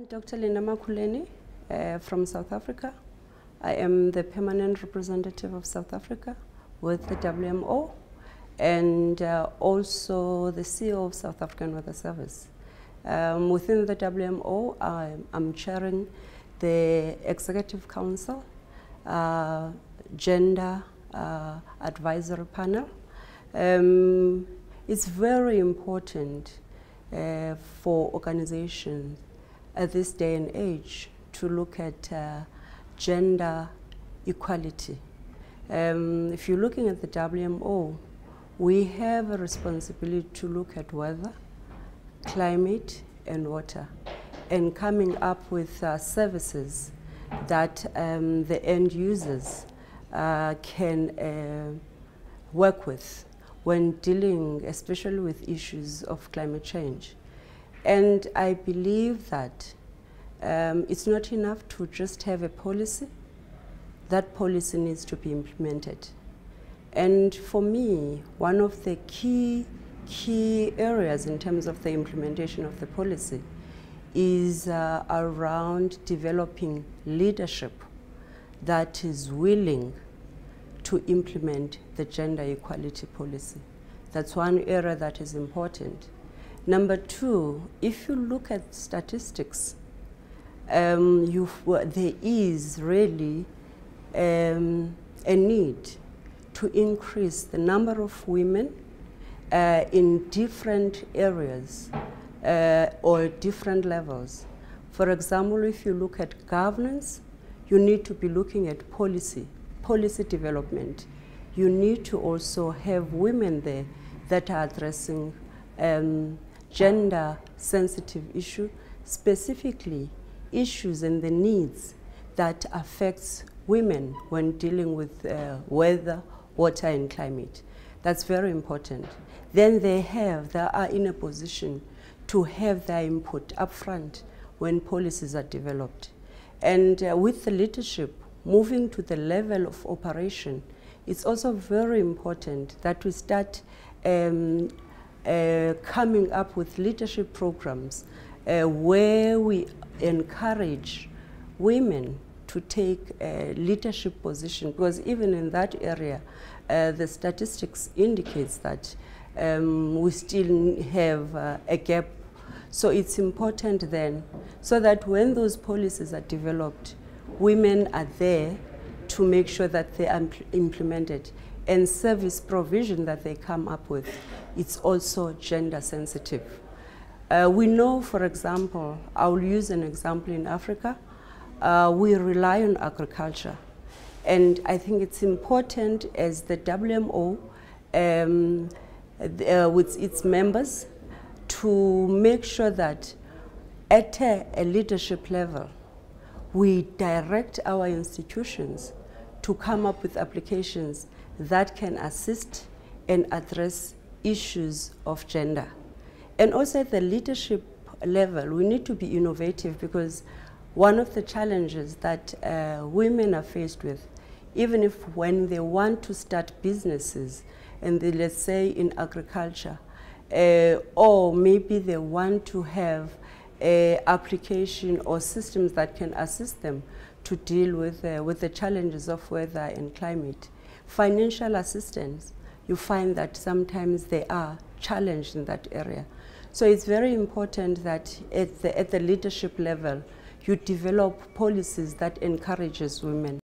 I'm Dr. Linda Makuleni from South Africa. I am the permanent representative of South Africa with the WMO and also the CEO of South African Weather Service. Within the WMO, I'm chairing the Executive Council Gender Advisory Panel. It's very important for organizations at this day and age to look at gender equality. If you're looking at the WMO, we have a responsibility to look at weather, climate, and water, and coming up with services that the end users can work with when dealing especially with issues of climate change. And I believe that it's not enough to just have a policy. That policy needs to be implemented. And for me, one of the key areas in terms of the implementation of the policy is around developing leadership that is willing to implement the gender equality policy. That's one area that is important. Number two, if you look at statistics, there is really a need to increase the number of women in different areas or different levels. For example, if you look at governance, you need to be looking at policy development. You need to also have women there that are addressing gender-sensitive issues, specifically issues and the needs that affects women when dealing with weather, water, and climate. That's very important. Then they are in a position to have their input upfront when policies are developed. And with the leadership moving to the level of operation, it's also very important that we start coming up with leadership programs where we encourage women to take a leadership position, because even in that area, the statistics indicates that we still have a gap. So it's important then, so that when those policies are developed, women are there to make sure that they are implemented, and service provision that they come up with, it's also gender sensitive. We know, for example, I'll use an example in Africa, we rely on agriculture. And I think it's important as the WMO with its members to make sure that at a leadership level, we direct our institutions to come up with applications that can assist and address issues of gender. And also at the leadership level, we need to be innovative, because one of the challenges that women are faced with, even if when they want to start businesses, and they, let's say in agriculture, or maybe they want to have application or systems that can assist them to deal with the challenges of weather and climate. Financial assistance, you find that sometimes they are challenged in that area. So it's very important that at the leadership level, you develop policies that encourages women.